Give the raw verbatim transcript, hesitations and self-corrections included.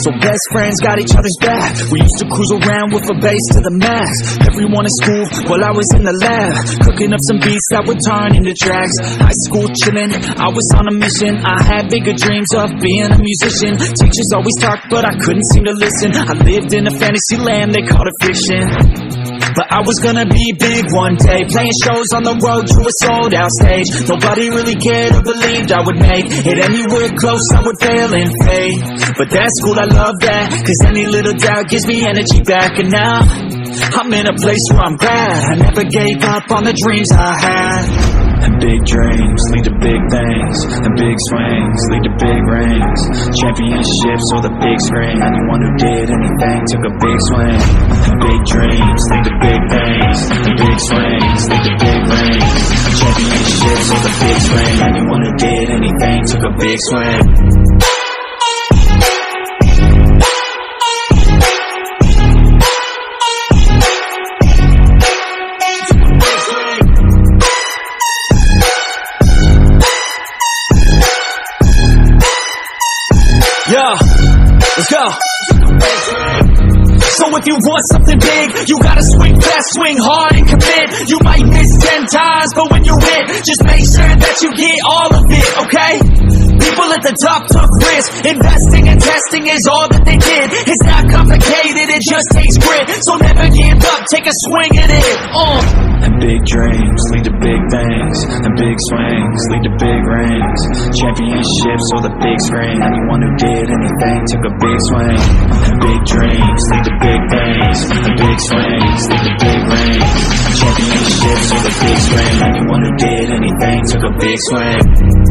So best friends got each other's back. We used to cruise around with a bass to the max. Everyone in school while I was in the lab, cooking up some beats that would turn into tracks. High school chillin', I was on a mission. I had bigger dreams of being a musician. Teachers always talked, but I couldn't seem to listen. I lived in a fantasy land, they called it fiction. But I was gonna be big one day, playing shows on the road to a sold out stage. Nobody really cared or believed I would make it anywhere close, I would fail and fade. But that's cool, I love that, cause any little doubt gives me energy back. And now I'm in a place where I'm glad I never gave up on the dreams I had. And big dreams lead to big things, and big swings lead to big rings. Championships or the big screen, anyone who did anything took a big swing. And big dreams lead to big things, and big swings lead to big rings. Championships or the big screen, anyone who did anything took a big swing. Yeah, let's go. So if you want something big, you gotta swing fast, swing hard and commit. You might miss ten times, but when you hit, just make sure that you get all of it, okay? People at the top took risks. Investing and testing is all that they did. It's not complicated, it just takes grit. So never give up, take a swing at it. uh. And big dreams lead to big things, and big swings lead to big rings. Championships or the big screen, anyone who did anything took a big swing. And big dreams lead to big things, and big swings lead to big rings. Championships or the big screen, anyone who did anything took a big swing.